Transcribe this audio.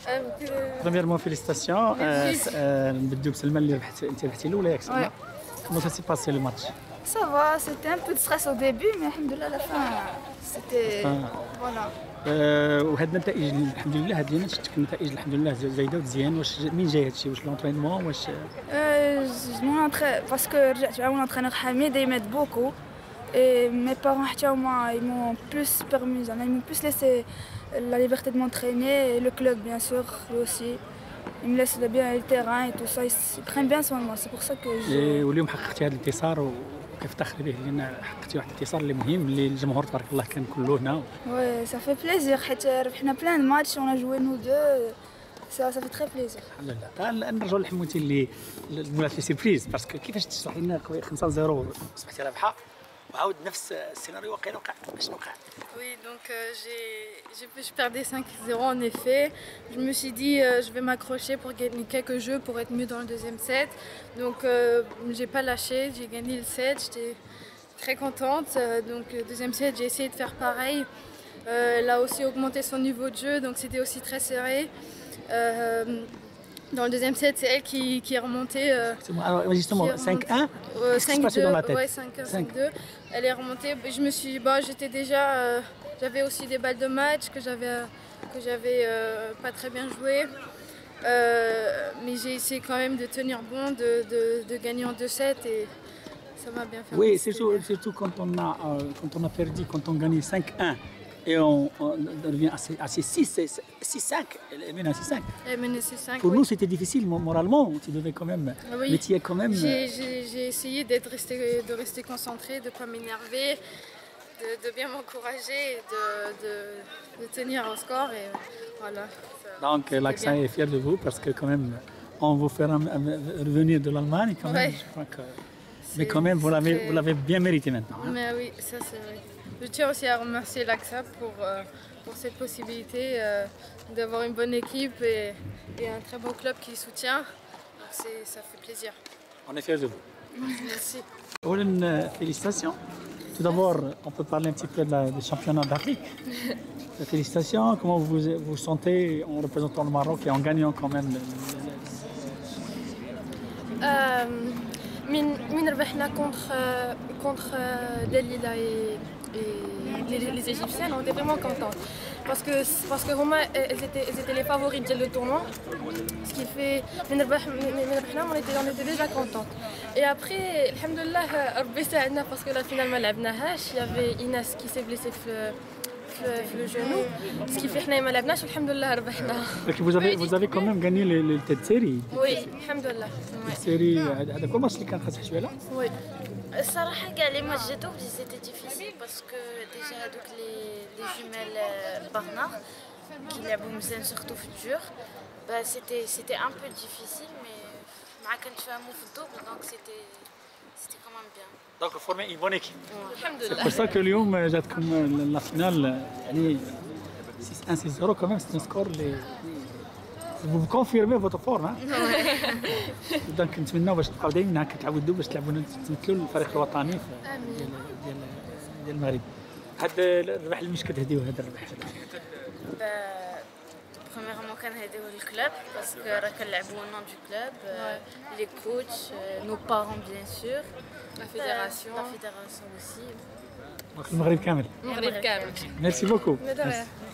Premièrement, félicitations. نبداو بسلمى اللي انت ربحتي الاولى ياك سلمى. Comment ça s'est passé le match? Ça va, c'était un peu de stress au début, mais alhamdoulilah, à la fin, c'était. Voilà. وهاد النتائج الحمد لله هاد اليومين شفتك النتائج الحمد لله زايده ومزيان. واش منين جاي هادشي؟ واش لونطرينمون واش Parce que رجعت مع l'entraîneur Hamid et il m'aide beaucoup. Et mes parents حتى هما ils m'ont plus permis, ils m'ont plus laissé la liberté de m'entraîner et le club bien sûr lui aussi. Ils me laissent bien le terrain et tout ça, ils prennent bien soin de moi, c'est pour ça que واليوم حققتي هذا الانتصار وكنفتخر به لان حققتي واحد الانتصار اللي مهم اللي الجمهور تبارك الله كان كله هنا. Oui, ça fait plaisir حيت ربحنا plein de matchs, on a joué nous deux. Ça fait très plaisir. الحمد لله. نرجعوا لحموتي اللي المنافسه سيربريز باسكو كيفاش تشرحي لنا 5-0 اصبحتي رابحه وعاود نفس السيناريو وقع اش وقع؟ Oui, donc je perdais 5-0 en effet. Je me suis dit je vais m'accrocher pour gagner quelques jeux pour être mieux dans le deuxième set. Donc j'ai pas lâché, j'ai gagné le set, j'étais très contente. Donc deuxième set, j'ai essayé de faire pareil. Elle a aussi augmenté son niveau de jeu, donc c'était aussi très serré. Dans le deuxième set, c'est elle qui est remontée. Alors justement, 5-1, 5-2, dans la tête. ouais, 5-1, 5-2. Elle est remontée. Je me suis, j'étais déjà, j'avais aussi des balles de match que j'avais pas très bien joué. Mais j'ai essayé quand même de tenir bon, de gagner en 2-7 et ça m'a bien fait. Oui, surtout quand on a perdu, quand on gagne 5-1. Et on revient à 6-5. Elle mène à 6-5. Elle mène à 6-5. Pour nous, c'était difficile moralement. Tu devais quand même. Oui. Mais tu es quand même. J'ai essayé de rester concentrée, de ne pas m'énerver, de bien m'encourager, de tenir un score. Et voilà. Donc, l'Axa est fier de vous parce que, quand même, on vous fera revenir de l'Allemagne. Quand même, je crois que. Mais quand même, vous l'avez bien mérité maintenant. Hein. Mais oui, ça c'est vrai. Je tiens aussi à remercier l'AXA pour cette possibilité d'avoir une bonne équipe et un très bon club qui soutient. Donc ça fait plaisir. On est fiers de vous. Merci. Félicitations. Tout d'abord, on peut parler un petit peu du championnat d'Afrique. Félicitations. Comment vous vous sentez en représentant le Maroc et en gagnant quand même من ربحنا contre Dalila et les Égyptiennes, on était vraiment contentes parce que Roma elles étaient les favorites du tournoi, ce qui fait on était déjà contentes. Et après alhamdoulilah Rabbi saadna parce que la finale ma لعبناهاش, il y avait Inès qui s'est blessée في le genou, ce qui fait حنا ما لعبناش alhamdoulilah ربحنا. Vous avez quand même gagné cette série. Oui, alhamdoulilah. السيري هذاك هو الماتش اللي كان خاص حشويله. Oui. الصراحة كاع لي ماتش جاتو سيتي ديفيسيل باسكو ديجا هادوك لي جوميل بارنا كي لعبوا مزيان سورتو في الدور سيتي ان بو ديفيسيل مي مع كنتفاهموا في الدوبل دونك سيتي كومون بيان. Donc vous formez une bonne équipe. الحمد C'est لله. pour ça que اليوم جاتكم la finale يعني 6-1 6-0 quand même c'est un score اللي vous confirmez votre forme. دونك نتمناو باش تبقاو دائما هكا تعاودوا باش تلعبوا تمثلوا الفريق الوطني ديال المغرب. هذا الربح اللي مش كتهديوه هذا الربح؟ Premièrement كنهديو للكلوب باسكو راه كنلعبوا au nom du club, les coachs, nos parents bien sûr, La fédération. La fédération aussi. المغرب كامل. المغرب كامل. Merci beaucoup. Mais de rien.